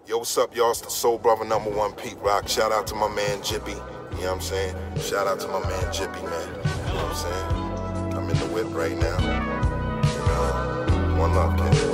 Yo, what's up, y'all? It's the Soul Brother #1, Pete Rock. Shout out to my man, Jippy. You know what I'm saying? Shout out to my man, Jippy, man. You know what I'm saying? I'm in the whip right now. One love, kid.